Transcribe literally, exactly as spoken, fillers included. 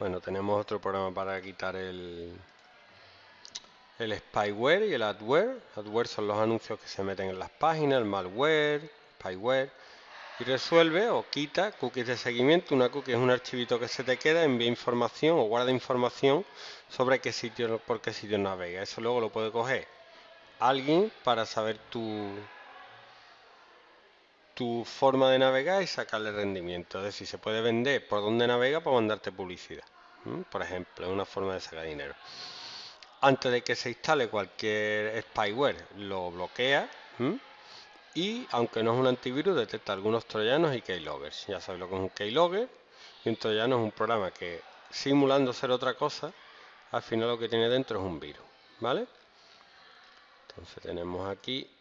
Bueno, tenemos otro programa para quitar el, el spyware y el adware. Adware son los anuncios que se meten en las páginas, el malware, spyware. Y resuelve o quita cookies de seguimiento. Una cookie es un archivito que se te queda, envía información o guarda información sobre qué sitio, por qué sitio navega. Eso luego lo puede coger alguien para saber tu, tu forma de navegar y sacarle rendimiento. Es decir, se puede vender por dónde navega para mandarte publicidad. ¿Mm? Por ejemplo, es una forma de sacar dinero. Antes de que se instale cualquier spyware, lo bloquea. ¿Mm? Y aunque no es un antivirus, detecta algunos troyanos y keyloggers. Ya sabéis lo que es un keylogger. Y un troyano es un programa que, simulando ser otra cosa, al final lo que tiene dentro es un virus. ¿Vale? Entonces tenemos aquí